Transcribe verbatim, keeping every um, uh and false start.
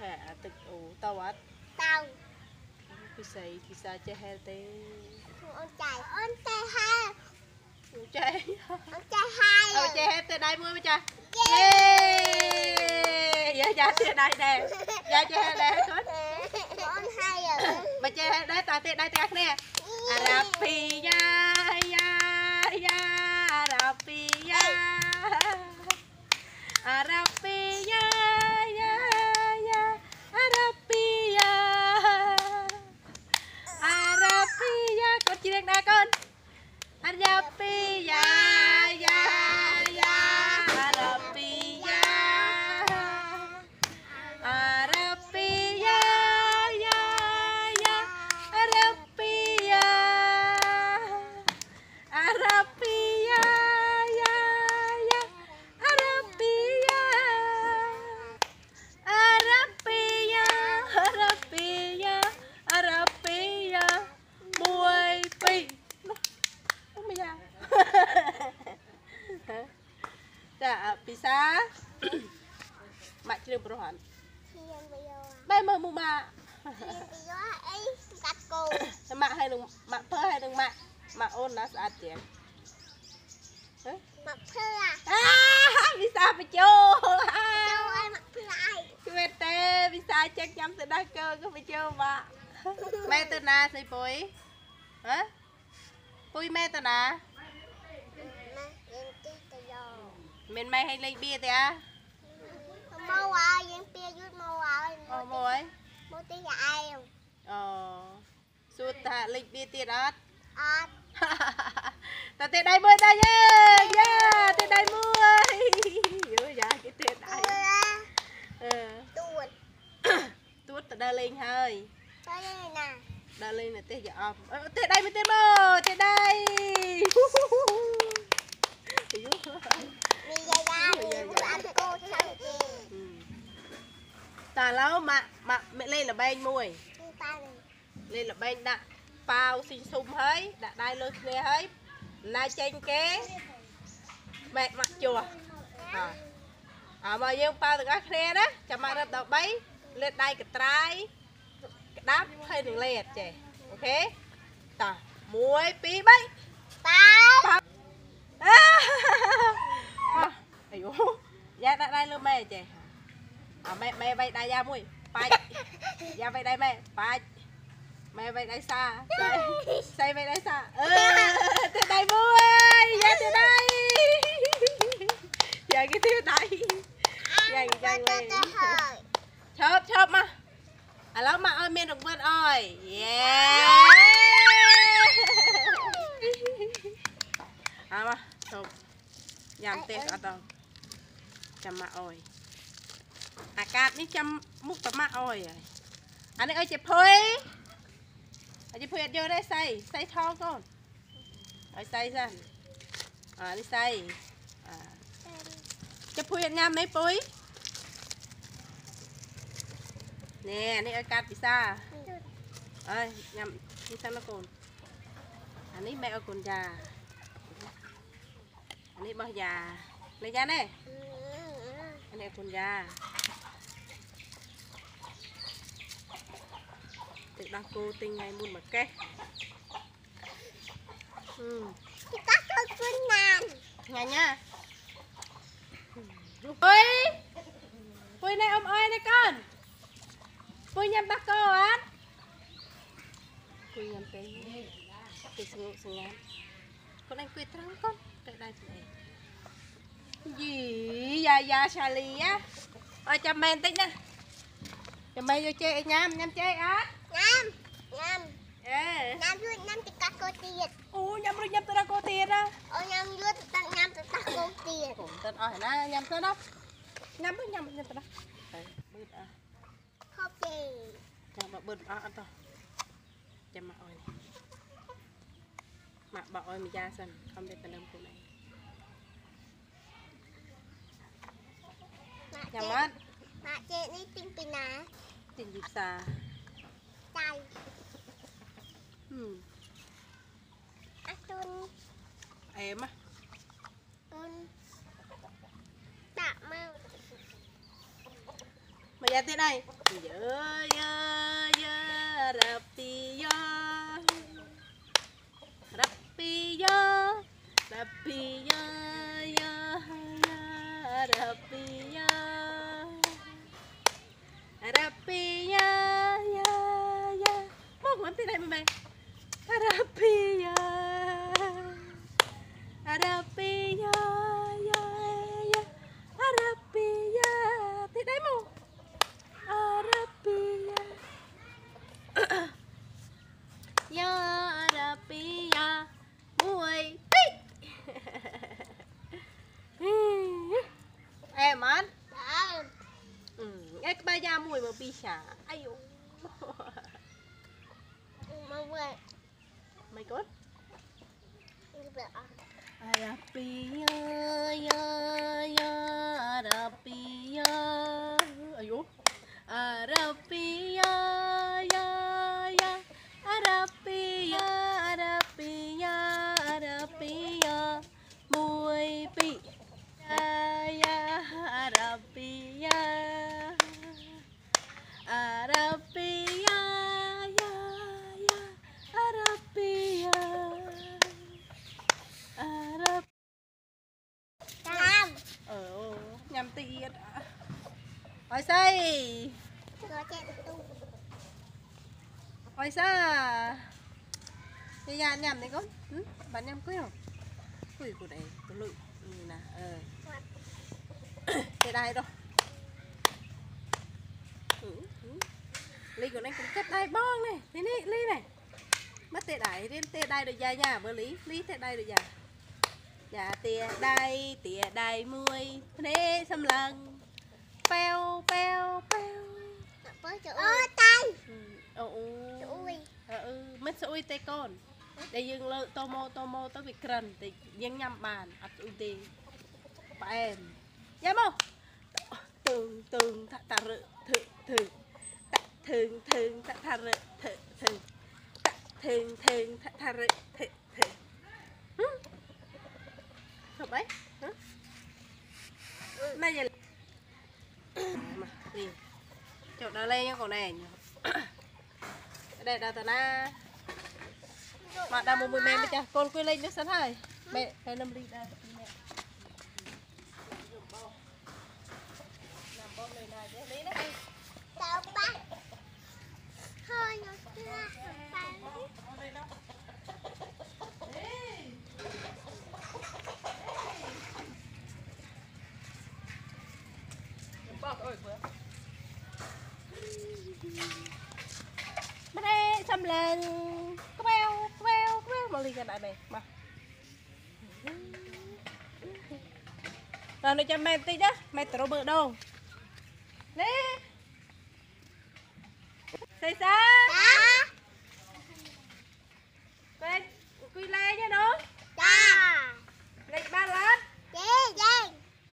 hả tịch ủ tao á tao cái sấy cái sa chơi hè tê ôn chạy ôn chạy hai ủ chơi ôn chạy hai ủ chơi hè tê đây mua cha yeah dạ dạ chơi đây nè dạ chơi hè đây con ôn hai rồi mà chơi hè đây ta tê đây tê nè Arapi ya ya ya Arapi ya Arapi ya ya ya Arapi ya Arapi ya con chị đang đá con Arapi ya ya ya Arapi ya Arapi ya ya ya Arapi ya Arapi ya ya ya Arapi ya Arapi ya Arapi ya Arapi ya Mùi pi Không bây giờ Dạ, pizza Mạch chưa bro hẳn Bây mơ mù mà Mạ hay đừng, mạ phơ hay đừng mạ Mạ ôn nó sạch tiền mặc phơ à À, pizza phải chô đâu ai mặc phơ ai Cái mẹ tê, pizza chắc chắn sẽ đá cơ có phải chô mà Mẹ tên à, xây bối Hả? Bối mẹ tên à Mình mày hay lấy bia thế à? mau à, dân bia dưới mau à Ờ, mồi mua tí nhà ai không Ờ Suốt thả lấy bia tiết ớt à Ta tiết đây mười ta nhá Yeah, tiết đây mười Ôi dạ, cái tiết đây Ờ tuột Tuốt ta đa lên hơi tới đây nè Đa lên là tiết dạ ôm ờ, tiết đây mới tiết mơ, tiết đây đi ra ra đi ăn cô sao kì Ta lâu mà, mà mẹ lên là bên mùi ta này Lên là bên đã Bao xinh xung hơi, đã đai lôi kia hơi Lai chênh kế Mẹ mặt chùa À, à mà dương bao được các khe đó Chà mà rập đầu bấy Lên đây cái trái Cái đáp hơi đừng lẹt chè Ok Ta muối bí bấy tao Ây dụ Dạ đã đây luôn mẹ chè À mẹ mẹ vậy đây ra mùi Bạch Dạ vậy đây mẹ Bạch Mẹ vậy đây xa Xây Xây vậy đây xa Ừ Từ đây mùi Dạ từ đây Dạ cái từ đây Dạ cái đây Chớp chớp mà À lâu mà ơi miền đồng vườn ơi Yeah À mà Chớp Nhằm tiết ở đâu Chăm mà ơi À cát ní chăm múc tấm mạ ơi Anh ấy ơi chị Phui Chị Phui vô đây xay Xay thong con Rồi xay ra À đi xay à. Chị Phui nhằm mấy Phui Nè anh ấy ơi cát pizza Ơi nhằm đi sang nó con Anh ấy mẹ ơi con già Anh ấy bao già Lấy ra nè Anh ấy con già Tự đang cô tinh ngay muôn mà kê Ừ thì các con quân nàn Nghe nhá Phui Phui này ôm ơi này con Phui nhầm bác cô á Phui nhầm cái Cái sừng ngộ sừng ngán Con anh quỳ trắng con Tại đây thì này Gì da da xà lì á Ôi chăm men tích nè Chăm men vô chơi nhám nhám chơi á nhâm nhâm Ê nhâm vui nhâm thì các cô tiệt Ủa nhắm rồi nhắm tới đó cô tiền á ô nhâm vui tặng nhâm thì các cô tiệt Ủa tên ơi nè nhắm tới đó Nhắm tới nhắm nhắm tới đó Đây bứt à không gì Nhắm mà bứt à ăn to Chăm mà ôi này Mà bảo ôi mình ra sân Không biết tên đông cô này Nhắm mắt mà chị đi tinh tinh á Tình dịp xà cay Ừ ăn tuần Em á tuần tạ mau Mày ra tới đây Dơ dơ dơ Rappi dơ Rappi dơ Rappi dơ dơ dơ Rappi dơ Rappi dơ dơ dơ Mốt ngắm tới đây mà mày Rappi dơ Rappi dơ dơ dơ Rappi dơ tới đây mô Arabia Ya Arabia Mùi tít Em ăn Ừ, cái ba da mùi mà bi xả Ai dụ Mày cốt Arabia Ya Ya Arabia Ai dụ Arabia ya ya Arabia Arabia Arabia mùi bị ya ya Arabia Arabia ya ya Arabia Arab ờ nhầm tiệt hỏi say hỏi sao thì nhà nhầm này con ừ? Bạn nhầm cưới không cưới của đây tôi lụi như nè ờ thế đây đâu ừ, ừ. Ly của anh cũng cất đai bong này thế này Ly này mất tệ đai đến tệ đai được dài nhà bữa Lý Lý tệ đai được dài nhà tệ đai tệ đai muôi thế xâm lần peo peo peo Ơ tay ừ ừ ừ mất sủi tê con để dừng lợ tomo tomo tới bị cẩn thì dừng nhầm bàn ắt ui tê bà em nhắm không từng từng thà thà rự thử thử thường thường thà thà rự thử thử thường thường thà thà rự thử thử hợp đấy này giờ mà đi chỗ đó lên nha cậu này đây là tao na mà đào một mùi mềm chưa con quên lên nước sẵnហើយmẹ hay năm ly ra mẹ làm bom này này để lấy đấy tao bắt thôi nó chưa phải bên đây xăm lên có beo có beo có beo mà ly cái đại này mà rồi này cho mẹ tí đó mẹ tao bự đâu nè xây xa